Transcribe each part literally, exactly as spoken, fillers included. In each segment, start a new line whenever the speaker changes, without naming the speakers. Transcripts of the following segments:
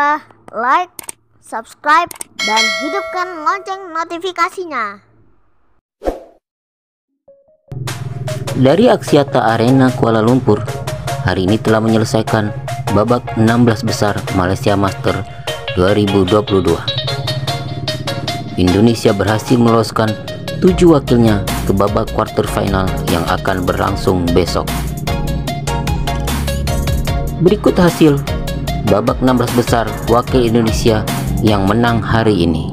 lupa like, subscribe, dan hidupkan lonceng notifikasinya.
Dari Axiata Arena Kuala Lumpur, hari ini telah menyelesaikan babak enam belas besar Malaysia Master dua ribu dua puluh dua. Indonesia berhasil meloloskan tujuh wakilnya ke babak quarter final yang akan berlangsung besok. Berikut hasil babak enam belas besar wakil Indonesia yang menang hari ini.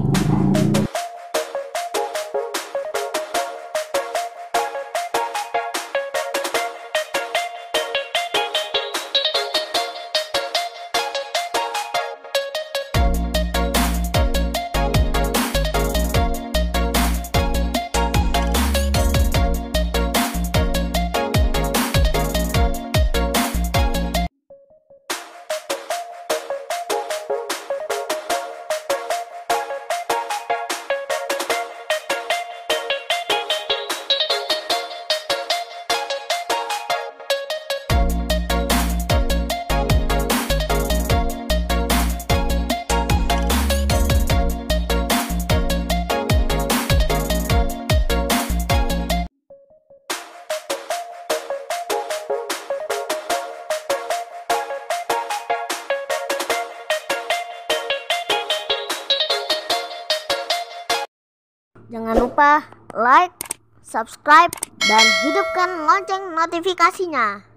Jangan lupa like, subscribe, dan hidupkan lonceng notifikasinya.